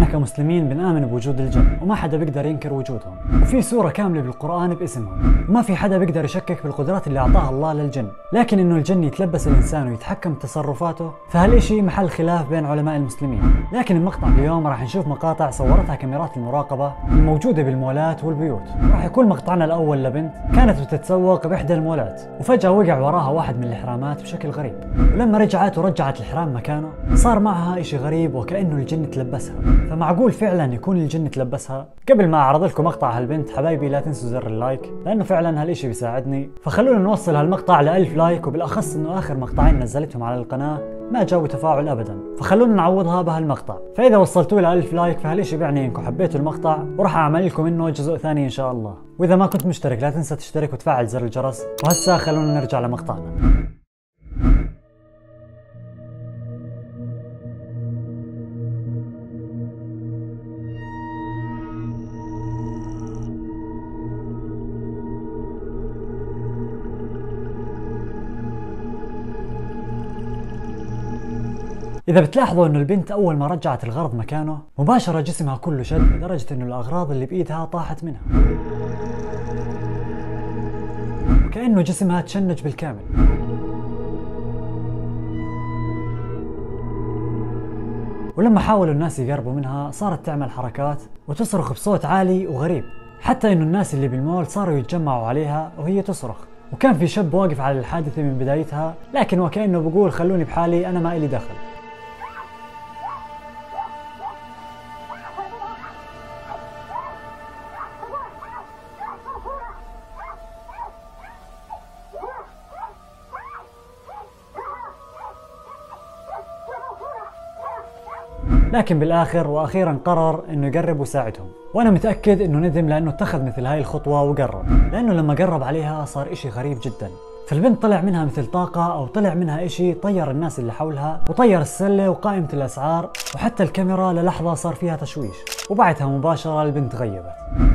كمسلمين بنآمن بوجود الجن وما حدا بيقدر ينكر وجودهم، وفي سورة كاملة بالقرآن باسمهم، وما في حدا بيقدر يشكك بالقدرات اللي أعطاها الله للجن. لكن إنه الجن يتلبس الإنسان ويتحكم بتصرفاته فهالإشي محل خلاف بين علماء المسلمين. لكن بمقطع اليوم راح نشوف مقاطع صورتها كاميرات المراقبة الموجودة بالمولات والبيوت. راح يكون مقطعنا الأول لبنت كانت بتتسوق بإحدى المولات، وفجأة وقع وراها واحد من الحرامات بشكل غريب، ولما رجعت ورجعت الحرام مكانه صار معها إشي غريب وكأنه الجن تلبسها. فمعقول فعلا يكون الجن تلبسها؟ قبل ما أعرض لكم مقطع هالبنت حبايبي لا تنسوا زر اللايك، لأنه فعلا هالإشي بيساعدني. فخلونا نوصل هالمقطع ل1000 لايك، وبالأخص إنه آخر مقطعين نزلتهم على القناة ما جاوبوا تفاعل أبدا، فخلونا نعوضها بهالمقطع. فإذا وصلتوا ل 1000 لايك فهالإشي بيعني إنكم حبيتوا المقطع، وراح أعمل لكم منه جزء ثاني إن شاء الله. وإذا ما كنت مشترك لا تنسى تشترك وتفعل زر الجرس. وهسا خلونا نرجع لمقطعنا. إذا بتلاحظوا إنه البنت أول ما رجعت الغرض مكانه مباشرة جسمها كله شد لدرجة إنه الأغراض اللي بإيدها طاحت منها، وكأنه جسمها تشنج بالكامل. ولما حاولوا الناس يقربوا منها صارت تعمل حركات وتصرخ بصوت عالي وغريب، حتى إنه الناس اللي بالمول صاروا يتجمعوا عليها وهي تصرخ. وكان في شاب واقف على الحادثة من بدايتها، لكن وكأنه بقول خلوني بحالي أنا ما إلي دخل. لكن بالآخر وأخيرا قرر إنه يقرب ويساعدهم، وأنا متأكد إنه ندم لأنه اتخذ مثل هاي الخطوة وقرب، لأنه لما قرب عليها صار إشي غريب جدا. فالبنت طلع منها مثل طاقة أو طلع منها إشي طير الناس اللي حولها وطير السلة وقائمة الأسعار، وحتى الكاميرا للحظة صار فيها تشويش، وبعدها مباشرة البنت غيبت.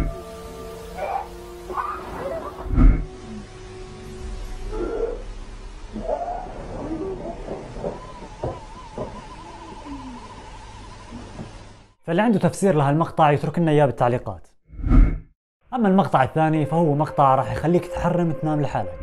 فاللي عنده تفسير لهالمقطع يترك لنا اياه بالتعليقات. اما المقطع الثاني فهو مقطع راح يخليك تحرم تنام لحالك.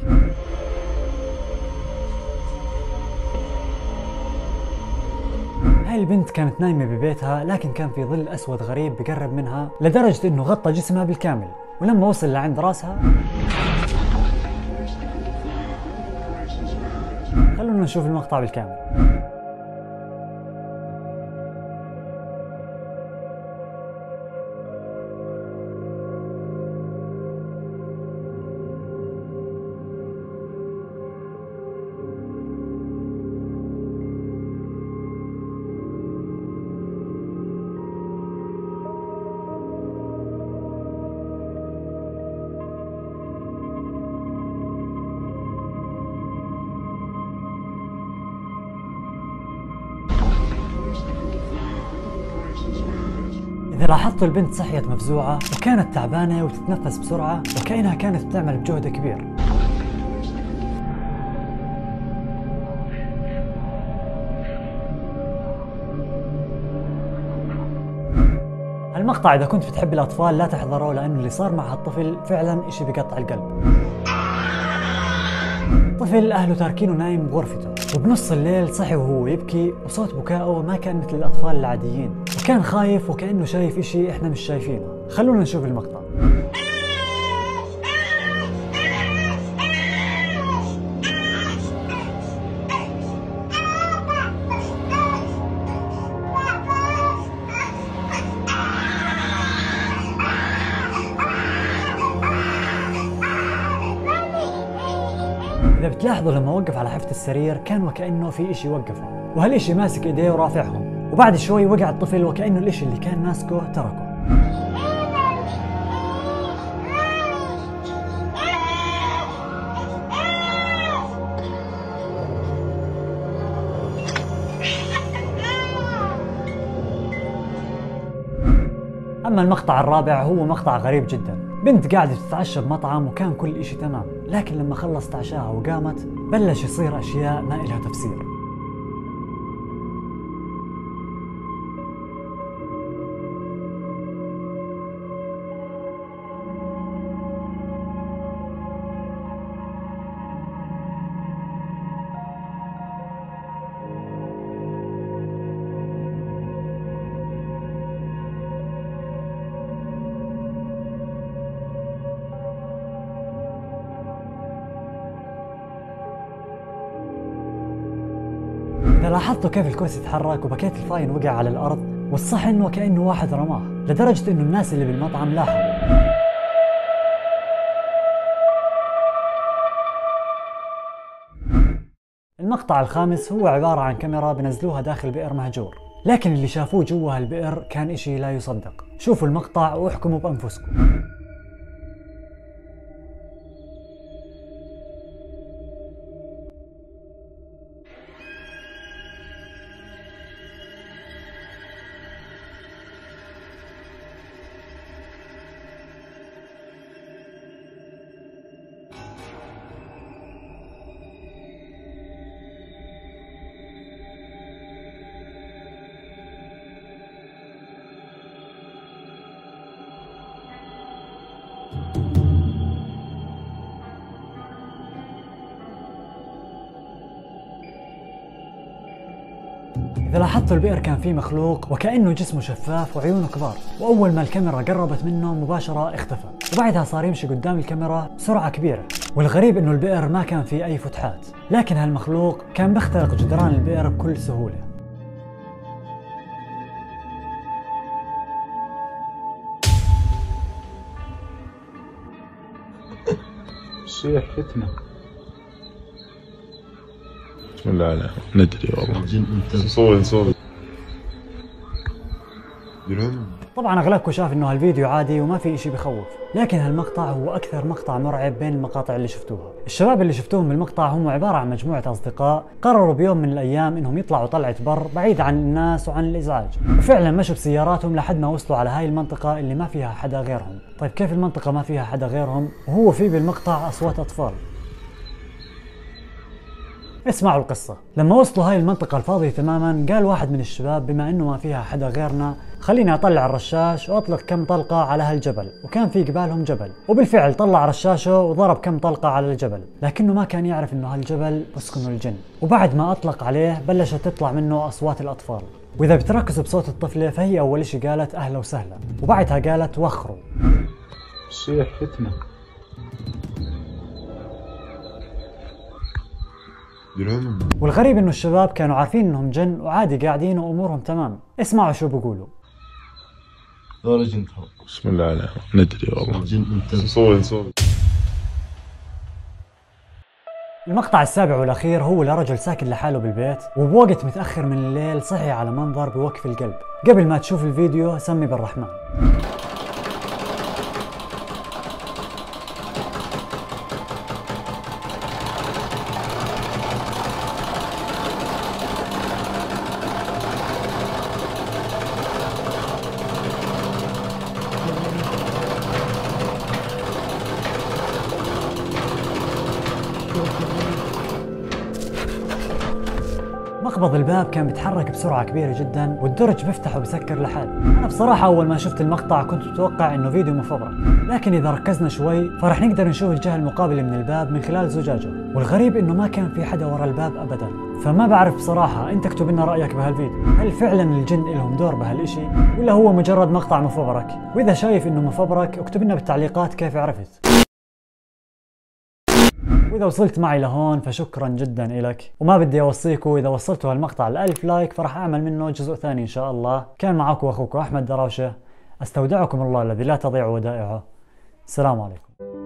هاي البنت كانت نايمة ببيتها، لكن كان في ظل اسود غريب بقرب منها لدرجة انه غطى جسمها بالكامل، ولما وصل لعند راسها خلونا نشوف المقطع بالكامل. إذا لاحظتوا البنت صحيت مفزوعة وكانت تعبانة وتتنفس بسرعة وكأنها كانت بتعمل بجهد كبير. هالمقطع إذا كنت بتحب الأطفال لا تحضره، لأنه اللي صار مع هالطفل فعلا إشي بقطع القلب. طفل أهله تاركينه نايم بغرفته، وبنص الليل صحي وهو يبكي، وصوت بكائه ما كان مثل الأطفال العاديين، وكان خايف وكأنه شايف إشي إحنا مش شايفينه. خلونا نشوف المقطع. إذا بتلاحظوا لما وقف على حافة السرير كان وكأنه في إشي وقفه، وهالإشي ماسك إيديه ورافعهم، وبعد شوي وقع الطفل وكأنه الإشي اللي كان ماسكه تركه. أما المقطع الرابع هو مقطع غريب جدا. بنت قاعدة تتعشى بمطعم وكان كل إشي تمام، لكن لما خلصت عشاها وقامت بلش يصير أشياء ما إلها تفسير. إذا لاحظتوا كيف الكرسي تحرك وباكيت الفاين وقع على الأرض، والصحن وكأنه واحد رماه، لدرجة إنه الناس اللي بالمطعم لاحظوا. المقطع الخامس هو عبارة عن كاميرا بنزلوها داخل بئر مهجور، لكن اللي شافوه جوا هالبئر كان إشي لا يصدق. شوفوا المقطع واحكموا بأنفسكم. إذا لاحظتوا البئر كان فيه مخلوق وكأنه جسمه شفاف وعيونه كبار، وأول ما الكاميرا قربت منه مباشرة اختفى، وبعدها صار يمشي قدام الكاميرا بسرعة كبيرة. والغريب إنه البئر ما كان فيه أي فتحات، لكن هالمخلوق كان بيخترق جدران البئر بكل سهولة. الشيخ فتنة. بسم الله لا ندري والله. صور طبعا اغلبكم شاف انه هالفيديو عادي وما في اشي بخوف، لكن هالمقطع هو اكثر مقطع مرعب بين المقاطع اللي شفتوها. الشباب اللي شفتوهم بالمقطع هم عبارة عن مجموعة اصدقاء قرروا بيوم من الايام انهم يطلعوا طلعة بر بعيد عن الناس وعن الازعاج، وفعلا مشوا بسياراتهم لحد ما وصلوا على هاي المنطقة اللي ما فيها حدا غيرهم. طيب كيف المنطقة ما فيها حدا غيرهم وهو في بالمقطع اصوات اطفال؟ اسمعوا القصة. لما وصلوا هاي المنطقة الفاضية تماما، قال واحد من الشباب بما انه ما فيها حدا غيرنا خليني اطلع الرشاش واطلق كم طلقة على هالجبل، وكان في قبالهم جبل، وبالفعل طلع رشاشه وضرب كم طلقة على الجبل، لكنه ما كان يعرف انه هالجبل بسكنه الجن. وبعد ما اطلق عليه بلشت تطلع منه اصوات الاطفال، واذا بتركزوا بصوت الطفلة فهي اول اشي قالت اهلا وسهلا، وبعدها قالت وخروا. الشيخ فتنة. والغريب انه الشباب كانوا عارفين انهم جن وعادي قاعدين وامورهم تمام. اسمعوا شو بيقولوا. بسم الله لا ندري والله. صور. المقطع السابع والاخير هو لرجل ساكن لحاله بالبيت، وبوقت متاخر من الليل صحي على منظر بوقف القلب. قبل ما تشوف الفيديو سمي بالرحمن. مقبض الباب كان بيتحرك بسرعة كبيرة جدا، والدرج بيفتح وبسكر لحاله. أنا بصراحة أول ما شفت المقطع كنت متوقع إنه فيديو مفبرك، لكن إذا ركزنا شوي فرح نقدر نشوف الجهة المقابلة من الباب من خلال زجاجه، والغريب إنه ما كان في حدا ورا الباب أبدا. فما بعرف بصراحة، أنت اكتب لنا رأيك بهالفيديو، هل فعلا الجن لهم دور بهالإشي ولا هو مجرد مقطع مفبرك؟ وإذا شايف إنه مفبرك اكتب لنا بالتعليقات كيف عرفت. وإذا وصلت معي لهون فشكرا جدا إلك، وما بدي أوصيكم إذا وصلتوا هالمقطع ل1000 لايك فرح أعمل منه جزء ثاني إن شاء الله. كان معكم أخوكم أحمد دراوشة، أستودعكم الله الذي لا تضيع ودائعه. السلام عليكم.